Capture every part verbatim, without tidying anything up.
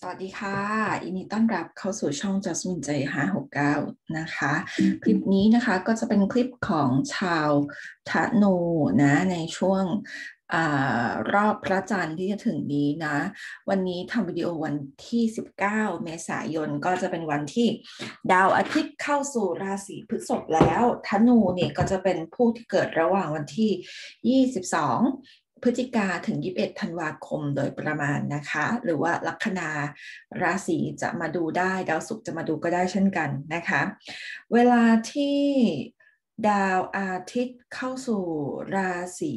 วัสดีค่ะยินดีต้อนรับเข้าสู่ช่อง Jasmine ใจห้าหกเก้านะคะคลิปนี้นะคะก็จะเป็นคลิปของชาวธนูนะในช่วงอารอบพระจันทร์ที่จะถึงนี้นะวันนี้ทำวิดีโอวันที่สิบเก้าเมษายนก็จะเป็นวันที่ดาวอาทิตย์เข้าสู่ราศีพฤษภแล้วธนูเนี่ยก็จะเป็นผู้ที่เกิดระหว่างวันที่ยี่สิบสองพฤศจิกาถึงยี่สิบเอ็ดธันวาคมโดยประมาณนะคะหรือว่าลัคนาราศีจะมาดูได้ดาวศุกร์จะมาดูก็ได้เช่นกันนะคะเวลาที่ดาวอาทิตย์เข้าสู่ราศี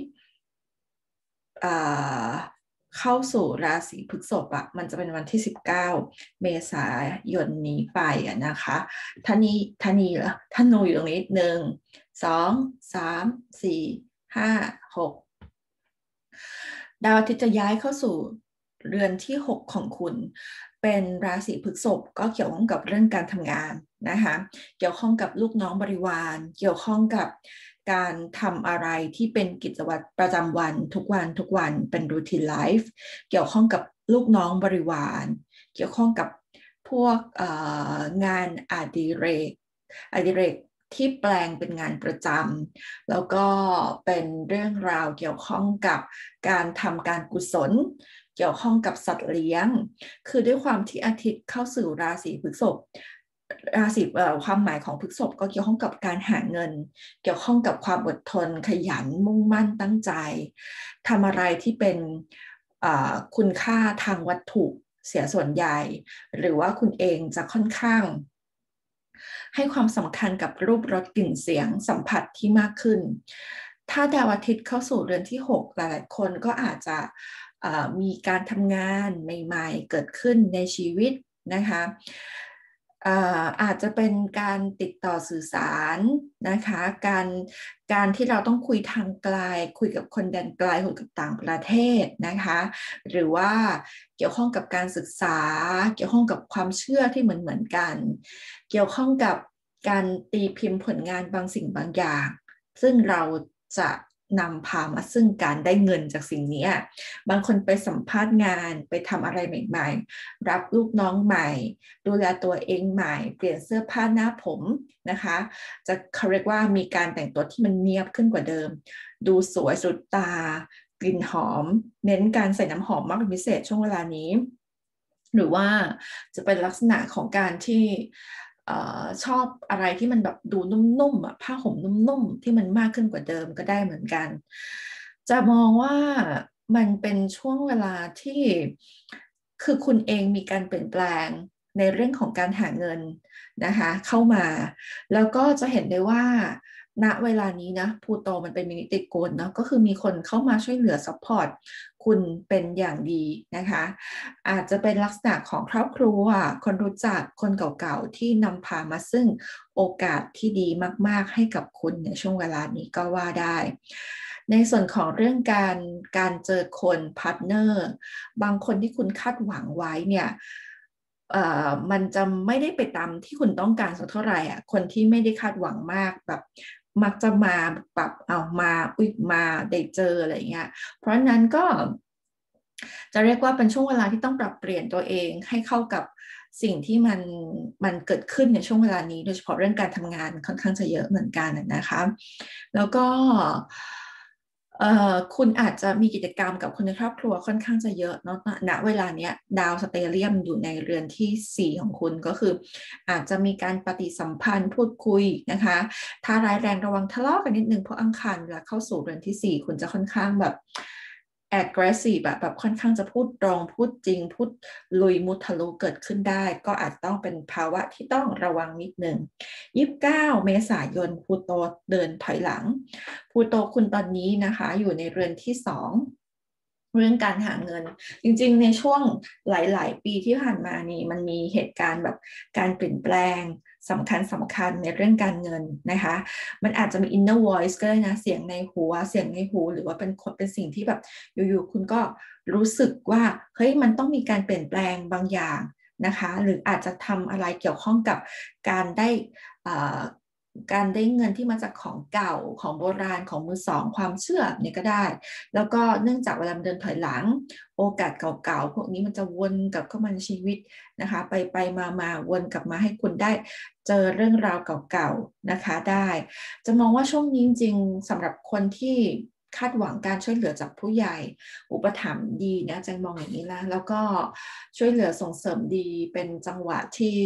เข้าสู่ราศีพฤษภอะมันจะเป็นวันที่สิบเก้าเมษายนนี้ไปอะนะคะท่านี้ท่านี้เหรอท่านนูอยู่ตรงนี้หนึ่งสองสามสี่ห้าหกดาวอาทิตย์จะย้ายเข้าสู่เรือนที่หกของคุณเป็นราศีพฤษภก็เกี่ยวข้องกับเรื่องการทำงานนะคะเกี่ยวข้องกับลูกน้องบริวารเกี่ยวข้องกับการทำอะไรที่เป็นกิจวัตรประจำวันทุกวันทุกวันเป็นรูทีนไลฟ์เกี่ยวข้องกับลูกน้องบริวารเกี่ยวข้องกับพวกงานอดิเรกอดิเรกที่แปลงเป็นงานประจำแล้วก็เป็นเรื่องราวเกี่ยวข้องกับการทำการกุศลเกี่ยวข้องกับสัตว์เลี้ยงคือด้วยความที่อาทิตย์เข้าสู่ราศีพฤษภราศีความหมายของพฤษภก็เกี่ยวข้องกับการหาเงินเกี่ยวข้องกับความอดทนขยันมุ่งมั่นตั้งใจทำอะไรที่เป็นคุณค่าทางวัตถุเสียส่วนใหญ่หรือว่าคุณเองจะค่อนข้างให้ความสำคัญกับรูปรสกลิ่นเสียงสัมผัสที่มากขึ้นถ้าดาวอาทิตย์เข้าสู่เรือนที่หกหลายๆคนก็อาจจะมีการทำงานใหม่ๆเกิดขึ้นในชีวิตนะคะอาจจะเป็นการติดต่อสื่อสารนะคะการการที่เราต้องคุยทางไกลคุยกับคนแดนไกลคุยกับต่างประเทศนะคะหรือว่าเกี่ยวข้องกับการศึกษาเกี่ยวข้องกับความเชื่อที่เหมือนเหมือนกันเกี่ยวข้องกับการตีพิมพ์ผลงานบางสิ่งบางอย่างซึ่งเราจะนำพามาซึ่งการได้เงินจากสิ่งนี้บางคนไปสัมภาษณ์งานไปทำอะไรใหม่ๆรับลูกน้องใหม่ดูแลตัวเองใหม่เปลี่ยนเสื้อผ้าหน้าผมนะคะจะเขาเรียกว่ามีการแต่งตัวที่มันเนียบขึ้นกว่าเดิมดูสวยสุดตากลิ่นหอมเน้นการใส่น้ำหอมมากเป็นพิเศษช่วงเวลานี้หรือว่าจะเป็นลักษณะของการที่ชอบอะไรที่มันแบบดูนุ่มๆอ่ะผ้าห่มนุ่มๆที่มันมากขึ้นกว่าเดิมก็ได้เหมือนกันจะมองว่ามันเป็นช่วงเวลาที่คือคุณเองมีการเปลี่ยนแปลงในเรื่องของการหาเงินนะคะเข้ามาแล้วก็จะเห็นได้ว่าณเวลานี้นะพลูโตมันเป็นมินิติโกนเนาะก็คือมีคนเข้ามาช่วยเหลือซัพพอร์ตคุณเป็นอย่างดีนะคะอาจจะเป็นลักษณะของครอบครัวคนรู้จักคนเก่าๆที่นำพามาซึ่งโอกาสที่ดีมากๆให้กับคุณในช่วงเวลานี้ก็ว่าได้ในส่วนของเรื่องการการเจอคนพาร์ทเนอร์บางคนที่คุณคาดหวังไว้เนี่ยเอ่อมันจะไม่ได้ไปตามที่คุณต้องการสักเท่าไหร่อ่ะคนที่ไม่ได้คาดหวังมากแบบมักจะมาปรับเอามาอุ๊ยมาได้เจออะไรเงี้ยเพราะนั้นก็จะเรียกว่าเป็นช่วงเวลาที่ต้องปรับเปลี่ยนตัวเองให้เข้ากับสิ่งที่มันมันเกิดขึ้นในช่วงเวลานี้โดยเฉพาะเรื่องการทำงานค่อนข้างจะเยอะเหมือนกันนะคะแล้วก็คุณอาจจะมีกิจกรรมกับคนในครอบครัวค่อนข้างจะเยอะเนาะณเวลาเนี้ยดาวสเตเลียมอยู่ในเรือนที่สี่ของคุณก็คืออาจจะมีการปฏิสัมพันธ์พูดคุยนะคะถ้าร้ายแรงระวังทะเลาะกันนิดนึงเพราะอังคารเวลาเข้าสู่เรือนที่สี่คุณจะค่อนข้างแบบ aggressive แบบแบบค่อนข้างจะพูดตรงพูดจริงพูดลุยมุทะลุเกิดขึ้นได้ก็อาจต้องเป็นภาวะที่ต้องระวังนิดนึงยี่สิบเก้าเมษายนพลูโตเดินถอยหลังพลูโตคุณตอนนี้นะคะอยู่ในเรือนที่สองเรื่องการหาเงินจริงๆในช่วงหลายๆปีที่ผ่านมานี่มันมีเหตุการณ์แบบการเปลี่ยนแปลงสำคัญสำคัญในเรื่องการเงินนะคะมันอาจจะมี inner voice ก็ได้นะเสียงในหัวเสียงในหูหรือว่าเป็นเป็นสิ่งที่แบบอยู่ๆคุณก็รู้สึกว่าเฮ้ยมันต้องมีการเปลี่ยนแปลงบางอย่างนะคะหรืออาจจะทำอะไรเกี่ยวข้องกับการได้การได้เงินที่มาจากของเก่าของโบราณของมือสองความเชื่อเนี่ยก็ได้แล้วก็เนื่องจากเวลาเดินถอยหลังโอกาสเก่าๆพวกนี้มันจะวนกลับเข้ามาในชีวิตนะคะไปไปมามาวนกลับมาให้คุณได้เจอเรื่องราวเก่าๆนะคะได้จะมองว่าช่วงนี้จริงๆสำหรับคนที่คาดหวังการช่วยเหลือจากผู้ใหญ่อุปถัมภ์ดีนะจังมองอย่างนี้แล้วแล้วก็ช่วยเหลือส่งเสริมดีเป็นจังหวะที่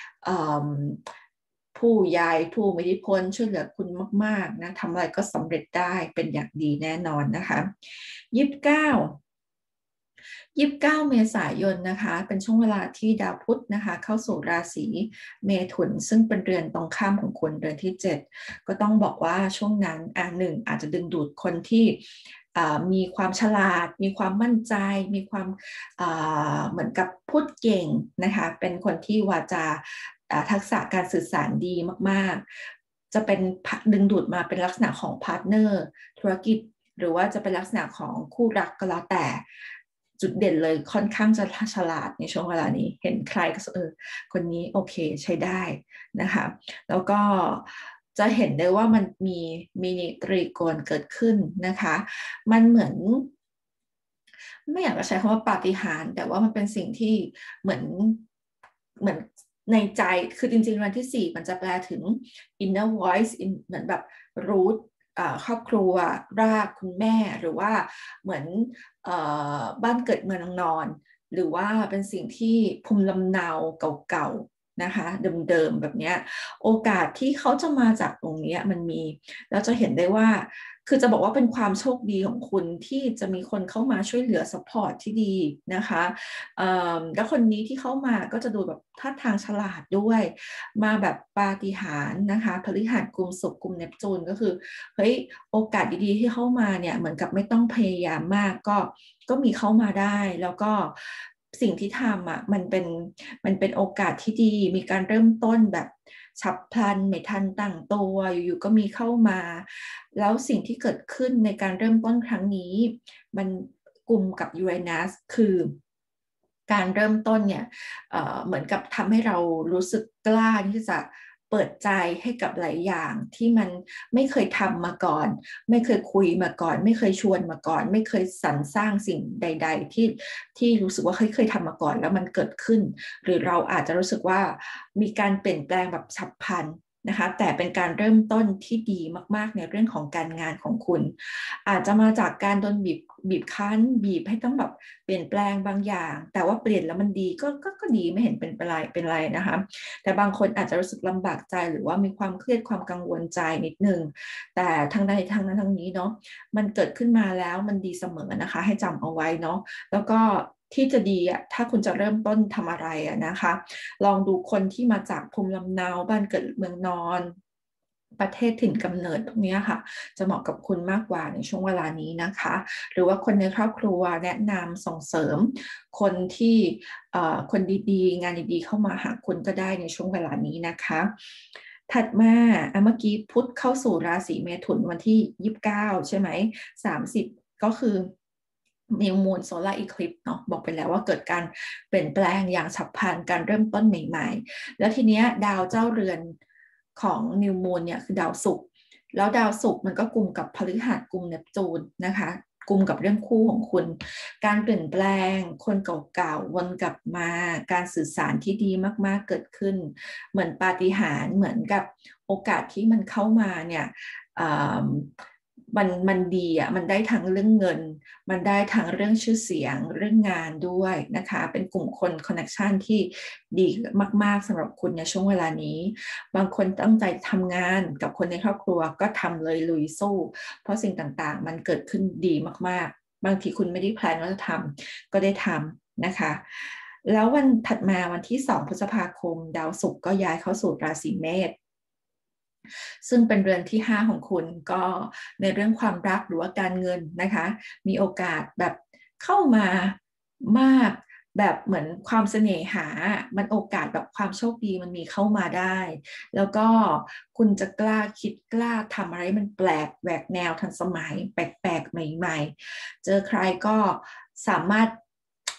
ผู้ใหญ่ผู้มีอิทธิพลช่วยเหลือคุณมากๆนะทำอะไรก็สำเร็จได้เป็นอย่างดีแน่นอนนะคะยี่สิบเก้ายี่สิบเก้าเมษายนนะคะเป็นช่วงเวลาที่ดาวพุธนะคะเข้าสู่ราศีเมถุนซึ่งเป็นเรือนตรงข้ามของคุณเรือนที่เจ็ดก็ต้องบอกว่าช่วงนั้นอ่าหนึ่งอาจจะดึงดูดคนที่มีความฉลาดมีความมั่นใจมีความเหมือนกับพูดเก่งนะคะเป็นคนที่วาจาทักษะการสื่อสารดีมากๆจะเป็นดึงดูดมาเป็นลักษณะของพาร์ทเนอร์ธุรกิจหรือว่าจะเป็นลักษณะของคู่รักก็แล้วแต่จุดเด่นเลยค่อนข้างจะฉลาดในช่วงเวลานี้เห็นใครก็เออคนนี้โอเคใช้ได้นะคะแล้วก็จะเห็นได้ว่ามันมีมินิตรีโกณเกิดขึ้นนะคะมันเหมือนไม่อยากจะใช้คำว่าปาฏิหาริย์แต่ว่ามันเป็นสิ่งที่เหมือนเหมือนในใจคือจริงๆวันที่สี่มันจะแปลถึง inner voice เหมือนแบบ root ครอบครัวรากคุณแม่หรือว่าเหมือนบ้านเกิดเมืองนอนหรือว่าเป็นสิ่งที่ภูมิลำเนาเก่าๆนะคะเดิมๆแบบนี้โอกาสที่เขาจะมาจากตรงนี้มันมีแล้วจะเห็นได้ว่าคือจะบอกว่าเป็นความโชคดีของคุณที่จะมีคนเข้ามาช่วยเหลือซัพพอร์ตที่ดีนะคะแล้วคนนี้ที่เข้ามาก็จะดูแบบท่าทางฉลาดด้วยมาแบบปาฏิหาริย์นะคะพฤหัสกุมศุกร์กุมเนปจูนก็คือเฮ้ยโอกาสดีๆที่เข้ามาเนี่ยเหมือนกับไม่ต้องพยายามมากก็ก็มีเข้ามาได้แล้วก็สิ่งที่ทำอ่ะมันเป็นมันเป็นโอกาสที่ดีมีการเริ่มต้นแบบฉับพลันไม่ทันตั้งตัวอยู่ๆก็มีเข้ามาแล้วสิ่งที่เกิดขึ้นในการเริ่มต้นครั้งนี้มันกลุ่มกับยูเรนัสคือการเริ่มต้นเนี่ย เอ่อเหมือนกับทำให้เรารู้สึกกล้าที่จะเปิดใจให้กับหลายอย่างที่มันไม่เคยทำมาก่อนไม่เคยคุยมาก่อนไม่เคยชวนมาก่อนไม่เคยสรรสร้างสิ่งใดๆที่ที่รู้สึกว่าเคยเคยทำมาก่อนแล้วมันเกิดขึ้นหรือเราอาจจะรู้สึกว่ามีการเปลี่ยนแปลงแบบฉับพลันนะคะแต่เป็นการเริ่มต้นที่ดีมากๆในเรื่องของการงานของคุณอาจจะมาจากการโดนบีบบีบคั้นบีบให้ต้องแบบเปลี่ยนแปลงบางอย่างแต่ว่าเปลี่ยนแล้วมันดีก็ก็ก็ดีไม่เห็นเป็นไรเป็นไรนะคะแต่บางคนอาจจะรู้สึกลำบากใจหรือว่ามีความเครียดความกังวลใจนิดนึงแต่ทางใดทางนั้นทางนี้เนาะมันเกิดขึ้นมาแล้วมันดีเสมอนะคะให้จำเอาไว้เนาะแล้วก็ที่จะดีอ่ะถ้าคุณจะเริ่มต้นทำอะไรอ่ะนะคะลองดูคนที่มาจากภูมิลำเนาบ้านเกิดเมืองนอนประเทศถิ่นกำเนิดพวกนี้ค่ะจะเหมาะกับคุณมากกว่าในช่วงเวลานี้นะคะหรือว่าคนในครอบครัวแนะนำส่งเสริมคนที่คนดีๆงานดีๆเข้ามาหาคุณก็ได้ในช่วงเวลานี้นะคะถัดมาเมื่อกี้พุธเข้าสู่ราศีเมถุนวันที่ยี่สิบเก้าใช่ไหมสามสิบก็คือนิวมูนโซลาร์อีคลิปเนาะบอกไปแล้วว่าเกิดการเปลี่ยนแปลงอย่างฉับพลันการเริ่มต้นใหม่ๆแล้วทีเนี้ยดาวเจ้าเรือนของนิวมูนเนี่ยคือดาวศุกร์แล้วดาวศุกร์มันก็กลุ่มกับพฤหัสกลุ่มเนปจูนนะคะกลุ่มกับเรื่องคู่ของคุณการเปลี่ยนแปลงคนเก่าๆวนกลับมาการสื่อสารที่ดีมากๆเกิดขึ้นเหมือนปาฏิหาริย์เหมือนกับโอกาสที่มันเข้ามาเนี่ยมันมันดีอ่ะมันได้ทั้งเรื่องเงินมันได้ทั้งเรื่องชื่อเสียงเรื่องงานด้วยนะคะเป็นกลุ่มคนคอนเนคชันที่ดีมากๆสำหรับคุณในช่วงเวลานี้บางคนตั้งใจทำงานกับคนในครอบครัวก็ทำเลยลุยสู้เพราะสิ่งต่างๆมันเกิดขึ้นดีมากๆบางทีคุณไม่ได้แพลนว่าจะทำก็ได้ทำนะคะแล้ววันถัดมาวันที่สองพฤษภาคมดาวศุกร์ก็ย้ายเข้าสู่ราศีเมษซึ่งเป็นเรือนที่ห้าของคุณก็ในเรื่องความรักหรือว่าการเงินนะคะมีโอกาสแบบเข้ามามากแบบเหมือนความเสน่หามันโอกาสแบบความโชคดีมันมีเข้ามาได้แล้วก็คุณจะกล้าคิดกล้าทำอะไรมันแปลกแหวกแนวทันสมัยแปลกๆใหม่ๆเจอใครก็สามารถ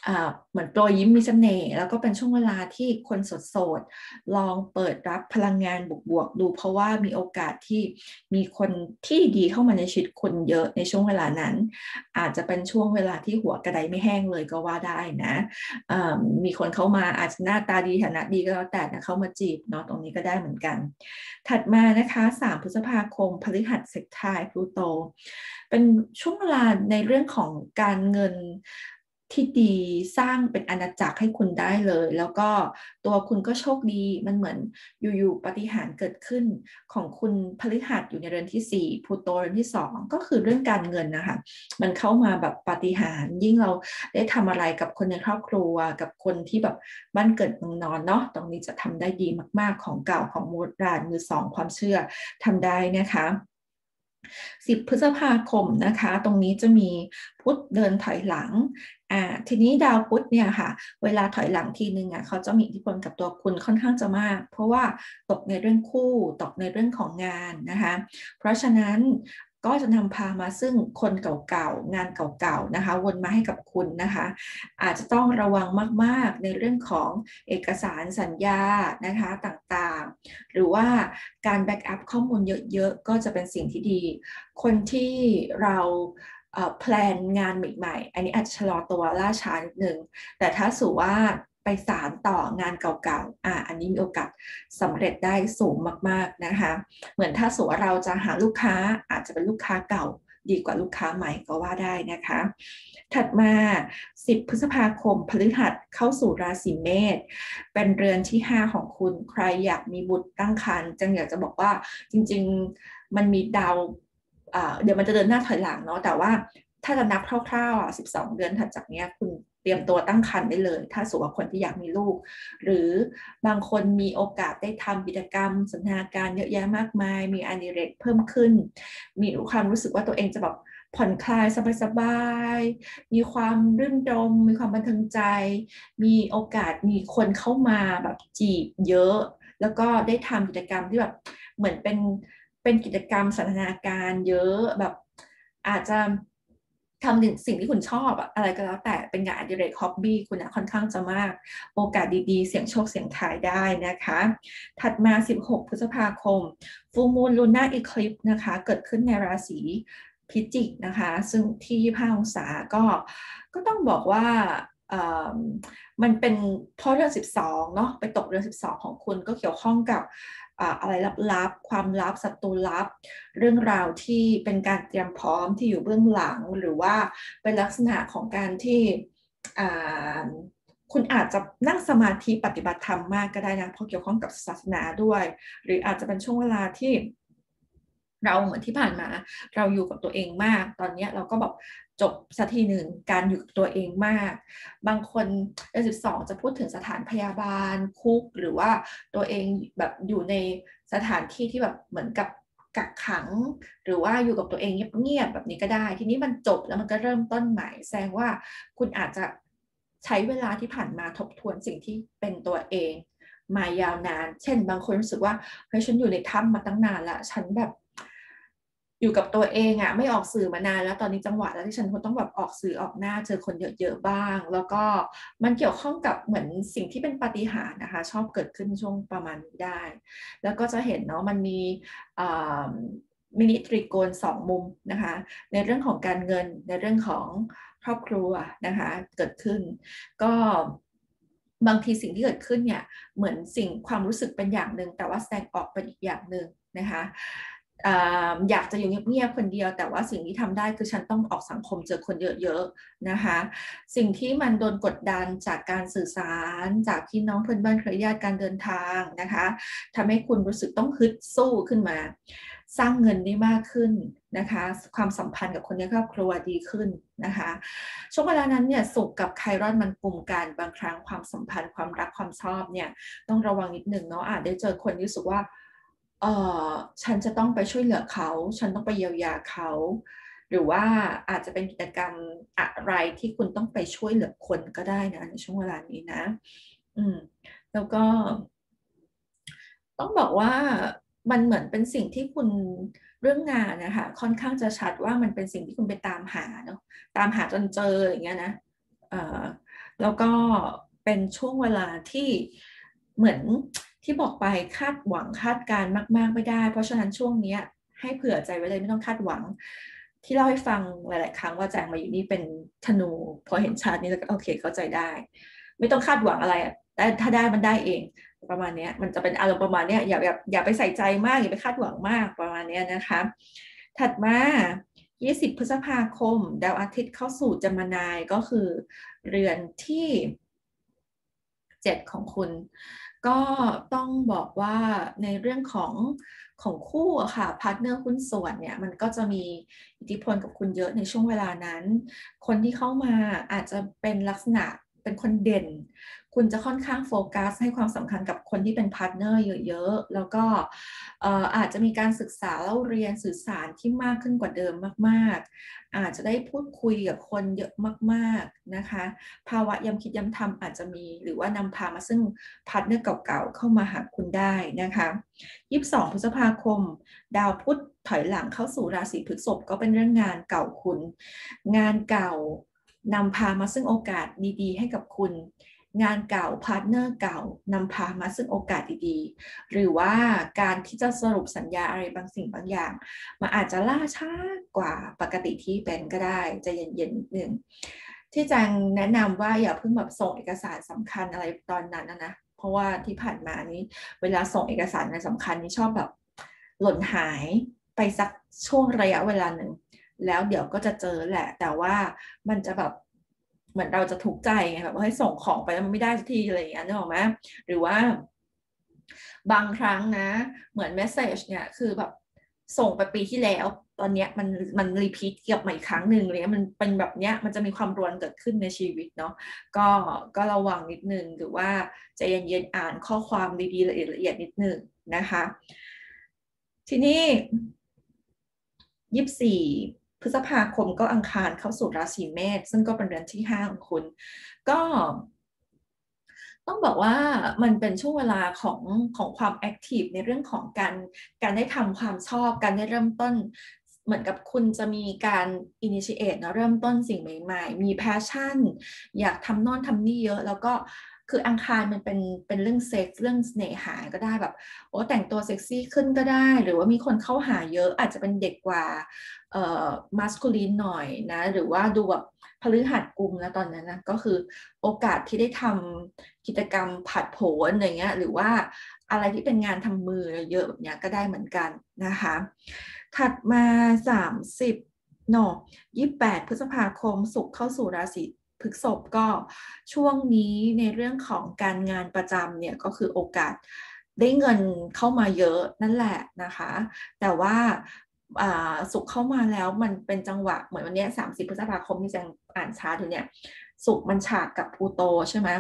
เหมือนโปรยยิ้มมีเสน่ห์แล้วก็เป็นช่วงเวลาที่คนโสดๆลองเปิดรับพลังงานบวกๆดูเพราะว่ามีโอกาสที่มีคนที่ดีเข้ามาในชีวิตคนเยอะในช่วงเวลานั้นอาจจะเป็นช่วงเวลาที่หัวกระไดไม่แห้งเลยก็ว่าได้นะมีคนเข้ามาอาจจะหน้าตาดีฐานะดีก็แล้วแต่นะเข้ามาจีบเนาะตรงนี้ก็ได้เหมือนกันถัดมานะคะสามพฤษภาคมพฤหัสเซกไทน์พลูโตเป็นช่วงเวลาในเรื่องของการเงินที่ดีสร้างเป็นอาณาจักรให้คุณได้เลยแล้วก็ตัวคุณก็โชคดีมันเหมือนอยู่ๆปาฏิหาริย์เกิดขึ้นของคุณพฤหัสอยู่ในเรือนที่สี่พลูโตเรือนที่สองก็คือเรื่องการเงินนะคะมันเข้ามาแบบปาฏิหาริย์ยิ่งเราได้ทำอะไรกับคนในครอบครัวกับคนที่แบบบ้านเกิดเมืองนอนเนาะตรงนี้จะทำได้ดีมากๆของเก่าของโบราณมือสองความเชื่อทำได้นะคะสิบพฤษภาคมนะคะตรงนี้จะมีพุธเดินถอยหลังอ่าทีนี้ดาวพุธเนี่ยค่ะเวลาถอยหลังทีนึงอ่ะเขาจะมีอิทธิพลกับตัวคุณค่อนข้างจะมากเพราะว่าตกในเรื่องคู่ตกในเรื่องของงานนะคะเพราะฉะนั้นก็จะนำพามาซึ่งคนเก่าๆงานเก่าๆนะคะวนมาให้กับคุณนะคะอาจจะต้องระวังมากๆในเรื่องของเอกสารสัญญานะคะต่างๆหรือว่าการแบ็กอัพข้อมูลเยอะๆก็จะเป็นสิ่งที่ดีคนที่เราแพลนงานใหม่ๆอันนี้อาจจะชะลอตัวล่าช้านิดนึงแต่ถ้าสู่ว่าไปสานต่องานเก่าๆอ่ะอันนี้มีโอกาสสำเร็จได้สูงมากๆนะคะเหมือนถ้าสู่ว่าเราจะหาลูกค้าอาจจะเป็นลูกค้าเก่าดีกว่าลูกค้าใหม่ก็ว่าได้นะคะถัดมาสิบพฤษภาคมพฤหัสเข้าสู่ราศีเมษเป็นเรือนที่ห้าของคุณใครอยากมีบุตรตั้งครรภ์จังอยากจะบอกว่าจริงๆมันมีดาวเดี๋ยวมันจะเดินหน้าถอยหลังเนาะแต่ว่าถ้าจะนับคร่าวๆสิบสองเดือนถัดจากนี้คุณเตรียมตัวตั้งครรภ์ได้เลยถ้าสมมติว่าคนที่อยากมีลูกหรือบางคนมีโอกาสได้ทำกิจกรรมสันทนาการเยอะแยะมากมายมีอดิเรกเพิ่มขึ้นมีความรู้สึกว่าตัวเองจะแบบผ่อนคลายสบายๆมีความรื่นรมมีความบันเทิงใจมีโอกาสมีคนเข้ามาแบบจีบเยอะแล้วก็ได้ทำกิจกรรมที่แบบเหมือนเป็นเป็นกิจกรรมสันทนาการเยอะแบบอาจจะทำสิ่งที่คุณชอบอะไรก็แล้วแต่เป็นงานอดิเรกฮ็อบบี้คุณค่อนข้างจะมากโอกาสดีๆเสี่ยงโชคเสี่ยงทายได้นะคะถัดมาสิบหกพฤษภาคมฟูมูลลูน่าอีคลิปนะคะเกิดขึ้นในราศีพิจิกนะคะซึ่งที่ยี่สิบห้าองศาก็ก็ต้องบอกว่ามันเป็นเพราะเรื่องสิบสองเนาะไปตกเรื่องสิบสองของคุณก็เกี่ยวข้องกับอะไรลับๆความลับศัตรูลับเรื่องราวที่เป็นการเตรียมพร้อมที่อยู่เบื้องหลังหรือว่าเป็นลักษณะของการที่คุณอาจจะนั่งสมาธิปฏิบัติธรรมมากก็ได้นะเพราะเกี่ยวข้องกับศาสนาด้วยหรืออาจจะเป็นช่วงเวลาที่เราเหมือนที่ผ่านมาเราอยู่กับตัวเองมากตอนนี้เราก็แบบจบสักทีหนึ่งการอยู่กับตัวเองมากบางคนเดือนสิบสองจะพูดถึงสถานพยาบาลคุกหรือว่าตัวเองแบบอยู่ในสถานที่ที่แบบเหมือนกับกักขังหรือว่าอยู่กับตัวเองเงียบๆแบบนี้ก็ได้ทีนี้มันจบแล้วมันก็เริ่มต้นใหม่แสดงว่าคุณอาจจะใช้เวลาที่ผ่านมาทบทวนสิ่งที่เป็นตัวเองมายาวนานเช่นบางคนรู้สึกว่าเฮ้ยฉันอยู่ในถ้ำมาตั้งนานละฉันแบบอยู่กับตัวเองอะไม่ออกสื่อมานานแล้วตอนนี้จังหวะแล้วที่ฉันคงต้องแบบออกสื่อออกหน้าเจอคนเยอะๆบ้างแล้วก็มันเกี่ยวข้องกับเหมือนสิ่งที่เป็นปาฏิหาริย์นะคะชอบเกิดขึ้นช่วงประมาณนี้ได้แล้วก็จะเห็นเนาะมันมีมินิตรีโกณสองมุมนะคะในเรื่องของการเงินในเรื่องของครอบครัวนะคะเกิดขึ้นก็บางทีสิ่งที่เกิดขึ้นเนี่ยเหมือนสิ่งความรู้สึกเป็นอย่างหนึ่งแต่ว่าแสดงออกเป็นอีกอย่างหนึ่งนะคะอยากจะอยู่เงียบๆคนเดียวแต่ว่าสิ่งที่ทำได้คือฉันต้องออกสังคมเจอคนเยอะๆนะคะสิ่งที่มันโดนกดดันจากการสื่อสารจากพี่น้องเพื่อนบ้านเครือญาติการเดินทางนะคะทำให้คุณรู้สึกต้องฮึดสู้ขึ้นมาสร้างเงินได้มากขึ้นนะคะความสัมพันธ์กับคนในครอบครัวดีขึ้นนะคะช่วงเวลานั้นเนี่ยสุขกับไครอนมันกลุ่มกันบางครั้งความสัมพันธ์ความรักความชอบเนี่ยต้องระวังนิดหนึ่งเนาะอาจได้เจอคนที่รู้สึกว่าเออฉันจะต้องไปช่วยเหลือเขาฉันต้องไปเยียวยาเขาหรือว่าอาจจะเป็นกิจกรรมอะไรที่คุณต้องไปช่วยเหลือคนก็ได้นะในช่วงเวลานี้นะอืมแล้วก็ต้องบอกว่ามันเหมือนเป็นสิ่งที่คุณเรื่องงานนะคะค่อนข้างจะชัดว่ามันเป็นสิ่งที่คุณไปตามหาเนาะตามหาจนเจออย่างเงี้ยนะแล้วก็เป็นช่วงเวลาที่เหมือนที่บอกไปคาดหวังคาดการมากๆไม่ได้เพราะฉะนั้นช่วงนี้ให้เผื่อใจไว้เลยไม่ต้องคาดหวังที่เล่าให้ฟังหลายๆครั้งว่าแจงมาอยู่นี่เป็นธนูพอเห็นชาร์ตนี้แล้วก็โอเคเข้าใจได้ไม่ต้องคาดหวังอะไรแต่ถ้าได้มันได้เองประมาณนี้มันจะเป็นอารมณ์ประมาณนี้อย่าอย่าอย่าไปใส่ใจมากอย่าไปคาดหวังมากประมาณนี้นะคะถัดมายี่สิบพฤษภาคมดาวอาทิตย์เข้าสู่เจมินาก็คือเรือนที่เจ็ดของคุณก็ต้องบอกว่าในเรื่องของของคู่อะค่ะพาร์ทเนอร์หุ้นส่วนเนี่ยมันก็จะมีอิทธิพลกับคุณเยอะในช่วงเวลานั้นคนที่เข้ามาอาจจะเป็นลักษณะเป็นคนเด่นคุณจะค่อนข้างโฟกัสให้ความสำคัญกับคนที่เป็นพาร์ทเนอร์เยอะๆแล้วก็อาจจะมีการศึกษาเล่าเรียนสื่อสารที่มากขึ้นกว่าเดิมมากๆอาจจะได้พูดคุยกับคนเยอะมากๆนะคะภาวะย้ำคิดย้ำทำอาจจะมีหรือว่านำพามาซึ่งพาร์ทเนอร์เก่าๆเข้ามาหาคุณได้นะคะยี่สิบสองพฤษภาคมดาวพุธถอยหลังเข้าสู่ราศีพฤษภก็เป็นเรื่องงานเก่าคุณงานเก่านำพามาซึ่งโอกาสดีๆให้กับคุณงานเก่าพาร์ทเนอร์เก่านำพามาซึ่งโอกาสดีๆหรือว่าการที่จะสรุปสัญญาอะไรบางสิ่งบางอย่างมันอาจจะล่าช้ากว่าปกติที่เป็นก็ได้ใจเย็นๆนิดนึงที่จังแนะนำว่าอย่าเพิ่งแบบส่งเอกสารสำคัญอะไรตอนนั้นนะนะเพราะว่าที่ผ่านมานี้เวลาส่งเอกสารอะไรสำคัญนี่ชอบแบบหล่นหายไปสักช่วงระยะเวลาหนึ่งแล้วเดี๋ยวก็จะเจอแหละแต่ว่ามันจะแบบเหมือนเราจะทุกข์ใจไงแบบว่าให้ส่งของไปแล้วมันไม่ได้สักทีอะไรอย่างเงี้ยนึกออกไหมหรือว่าบางครั้งนะเหมือนเมสเซจเนี่ยคือแบบส่งไปปีที่แล้วตอนเนี้ยมันมันรีพีทเกี่ยวมาอีกครั้งหนึ่งเลยมันเป็นแบบเนี้ยมันจะมีความรวนเกิดขึ้นในชีวิตเนาะก็ก็ระวังนิดนึงหรือว่าใจเย็นๆอ่านข้อความดีๆละเอียดละเอียดนิดนึงนะคะทีนี้ยี่สิบสี่พฤษภาคมก็อังคารเข้าสู่ราศีเมษซึ่งก็เป็นเดือนที่ห้าของคุณก็ต้องบอกว่ามันเป็นช่วงเวลาของของความแอคทีฟในเรื่องของการการได้ทำความชอบการได้เริ่มต้นเหมือนกับคุณจะมีการอินิชิเอตนะเริ่มต้นสิ่งใหม่ๆมีแพชชั่นอยากทำโน่นทำนี่เยอะแล้วก็คืออังคารมันเป็นเป็นเรื่องเซ็กส์เรื่องเสน่หาก็ได้แบบโอ้แต่งตัวเซ็กซี่ขึ้นก็ได้หรือว่ามีคนเข้าหาเยอะอาจจะเป็นเด็กกว่าเอ่อมัสคูลีนหน่อยนะหรือว่าดูแบบพฤหัสกุมแล้วตอนนั้นนะก็คือโอกาสที่ได้ทำกิจกรรมผัดโผนอะไรเงี้ยหรือว่าอะไรที่เป็นงานทำมือเยอะแบบเนี้ยก็ได้เหมือนกันนะคะถัดมาสามสิบเนาะยี่สิบแปดพฤษภาคมศุกร์เข้าสู่ราศีพฤษภก็ช่วงนี้ในเรื่องของการงานประจำเนี่ยก็คือโอกาสได้เงินเข้ามาเยอะนั่นแหละนะคะแต่ว่าสุขเข้ามาแล้วมันเป็นจังหวะเหมือนวันนี้สามสิบพฤษภาคมที่จะอ่านชาร์ตอยู่เนี่ยสุขมันฉากกับพลูโตใช่ไหม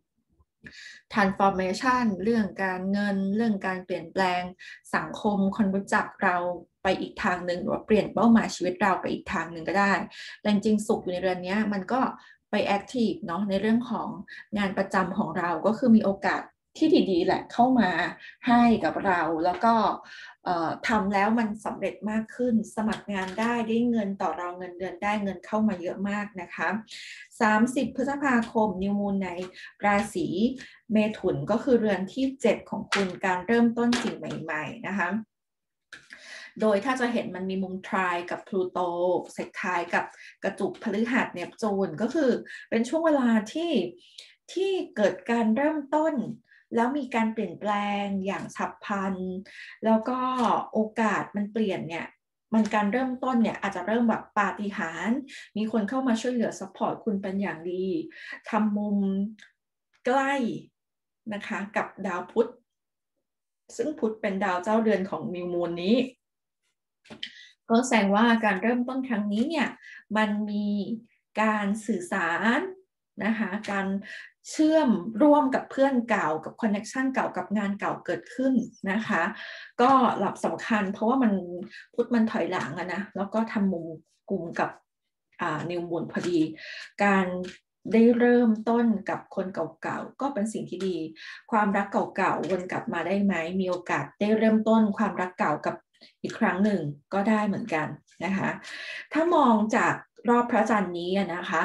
transformation เรื่องการเงินเรื่องการเปลี่ยนแปลงสังคมคนรู้จักเราไปอีกทางหนึ่งหรือว่าเปลี่ยนเป้าหมายชีวิตเราไปอีกทางหนึ่งก็ได้แต่จริงๆสุขอยู่ในเรือนนี้มันก็ไปแอคทีฟเนาะในเรื่องของงานประจำของเราก็คือมีโอกาสที่ดีๆแหละเข้ามาให้กับเราแล้วก็ทำแล้วมันสำเร็จมากขึ้นสมัครงานได้ได้เงินต่อเราเงินเดือนได้เงินเข้ามาเยอะมากนะคะสามสิบพฤษภาคมนิวมูนในราศีเมถุนก็คือเรือนที่เจ็ดของคุณการเริ่มต้นสิ่งใหม่ๆนะคะโดยถ้าจะเห็นมันมีมุมทรายกับพลูโตเซกทายกับกระจุกพฤหัสเนปจูนก็คือเป็นช่วงเวลาที่ที่เกิดการเริ่มต้นแล้วมีการเปลี่ยนแปลงอย่างฉับพลันแล้วก็โอกาสมันเปลี่ยนเนี่ยมันการเริ่มต้นเนี่ยอาจจะเริ่มแบบปาฏิหาริย์มีคนเข้ามาช่วยเหลือซัพพอร์ตคุณเป็นอย่างดีทำมุมใกล้นะคะกับดาวพุธซึ่งพุธเป็นดาวเจ้าเรือนของนิวมูนนี้ก็แสดงว่าการเริ่มต้นครั้งนี้เนี่ยมันมีการสื่อสารนะคะการเชื่อมร่วมกับเพื่อนเก่ากับคอนเนคชันเก่ากับงานเก่าเกิดขึ้นนะคะก็หลับสำคัญเพราะว่ามันพุธมันถอยหลังอะนะแล้วก็ทำมุมกลุ่มกับนิวมูนพอดีการได้เริ่มต้นกับคนเก่าๆก็เป็นสิ่งที่ดีความรักเก่าๆวนกลับมาได้ไหมมีโอกาสได้เริ่มต้นความรักเก่ากับอีกครั้งหนึ่งก็ได้เหมือนกันนะคะถ้ามองจากรอบพระจันทร์นี้นะคะ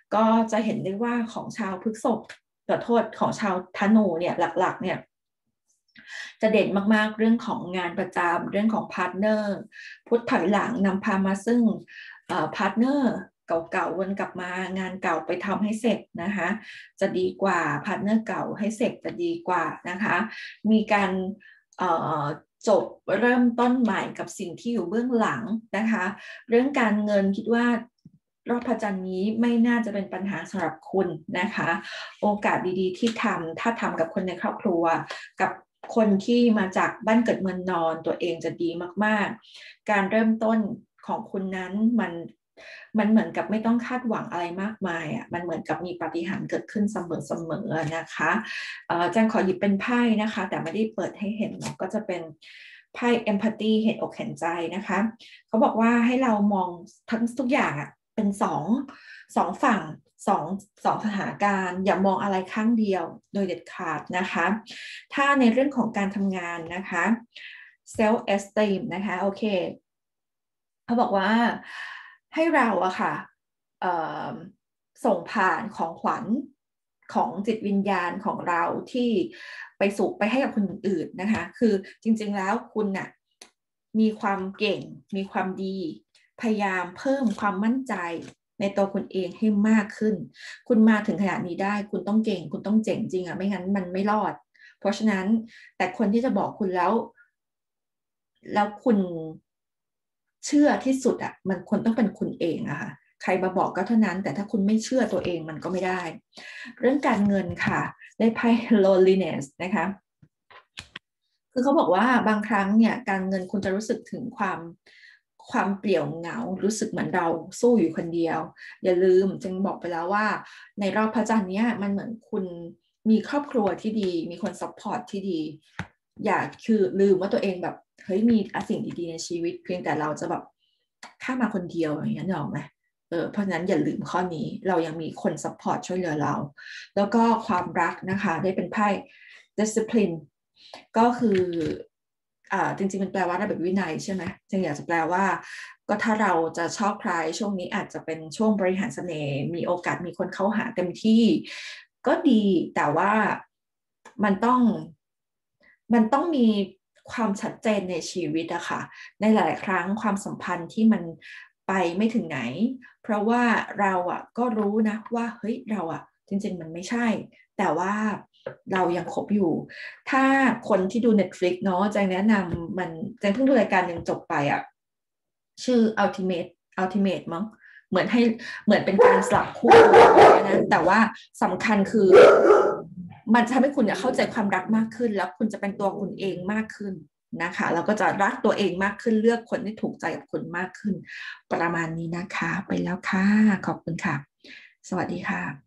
ก็จะเห็นได้ว่าของชาวพฤษภขอโทษของชาวธนูเนี่ยหลักๆเนี่ยจะเด่นมากๆเรื่องของงานประจำเรื่องของพาร์ทเนอร์พุทธถอยหลังนำพามาซึ่งพาร์ทเนอร์เก่าๆวนกลับมางานเก่าไปทำให้เสร็จนะคะจะดีกว่าพาร์ทเนอร์เก่าให้เสร็จจะดีกว่านะคะมีการจบเริ่มต้นใหม่กับสิ่งที่อยู่เบื้องหลังนะคะเรื่องการเงินคิดว่ารอบพระจันทร์นี้ไม่น่าจะเป็นปัญหาสำหรับคุณนะคะโอกาสดีๆที่ทำถ้าทำกับคนในครอบครัวกับคนที่มาจากบ้านเกิดเมืองนอนตัวเองจะดีมากๆการเริ่มต้นของคุณนั้นมันมันเหมือนกับไม่ต้องคาดหวังอะไรมากมายอ่ะมันเหมือนกับมีปาฏิหาริย์เกิดขึ้นเสมอๆนะคะอาจารย์ขอหยิบเป็นไพ่นะคะแต่ไม่ได้เปิดให้เห็นก็จะเป็นไพ่ empathy เห็นอกเห็นใจนะคะเขาบอกว่าให้เรามองทั้งทุกอย่างอ่ะเป็นสองสองฝั่งสองสองสถานการณ์อย่ามองอะไรข้างเดียวโดยเด็ดขาดนะคะถ้าในเรื่องของการทำงานนะคะ self esteem นะคะโอเคเขาบอกว่าให้เราอะค่ะส่งผ่านของขวัญของจิตวิญญาณของเราที่ไปสู่ไปให้กับคนอื่นนะคะคือจริงๆแล้วคุณน่ะมีความเก่งมีความดีพยายามเพิ่มความมั่นใจในตัวคุณเองให้มากขึ้นคุณมาถึงขนาดนี้ได้คุณต้องเก่งคุณต้องเจ๋งจริงอะไม่งั้นมันไม่รอดเพราะฉะนั้นแต่คนที่จะบอกคุณแล้วแล้วคุณเชื่อที่สุดอะมันควรต้องเป็นคุณเองอะค่ะใครมาบอกก็เท่านั้นแต่ถ้าคุณไม่เชื่อตัวเองมันก็ไม่ได้เรื่องการเงินค่ะได้ไพ่ loneliness นะคะคือเขาบอกว่าบางครั้งเนี่ยการเงินคุณจะรู้สึกถึงความความเปลี่ยวเหงารู้สึกเหมือนเราสู้อยู่คนเดียวอย่าลืมจึงบอกไปแล้วว่าในรอบพระจันทร์เนี้ยมันเหมือนคุณมีครอบครัวที่ดีมีคนซัพพอร์ตที่ดีอย่าคือลืมว่าตัวเองแบบเฮ้ยมีสิ่งดีๆในชีวิตเพียงแต่เราจะแบบข้ามาคนเดียวอย่างเงี้ยหรอไหมเออเพราะฉะนั้นอย่าลืมข้อนี้เรายังมีคนซัพพอร์ตช่วยเหลือเราแล้วก็ความรักนะคะได้เป็นไพ่ discipline ก็คืออ่าจริงๆมันแปลว่าระเบียบวินัยใช่ไหมจึงอยากจะแปลว่าก็ถ้าเราจะชอบใครช่วงนี้อาจจะเป็นช่วงบริหารเสน่ห์มีโอกาสมีคนเข้าหาเต็มที่ก็ดีแต่ว่ามันต้องมันต้องมีความชัดเจนในชีวิตอะค่ะในหลายครั้งความสัมพันธ์ที่มันไปไม่ถึงไหนเพราะว่าเราอะก็รู้นะว่าเฮ้ยเราอะจริงๆมันไม่ใช่แต่ว่าเรายังคบอยู่ถ้าคนที่ดู Netflix เนาะจะแนะนำมันจะเพิ่งดูรายการหนึ่งจบไปอะชื่อ Ultimate Ultimate มั้งเหมือนให้เหมือนเป็นการสลับคู่นะแต่ว่าสำคัญคือมันจะทำให้คุณเนี่ยเข้าใจความรักมากขึ้นแล้วคุณจะเป็นตัวคุณเองมากขึ้นนะคะแล้วก็จะรักตัวเองมากขึ้นเลือกคนที่ถูกใจกับคุณมากขึ้นประมาณนี้นะคะไปแล้วค่ะขอบคุณค่ะสวัสดีค่ะ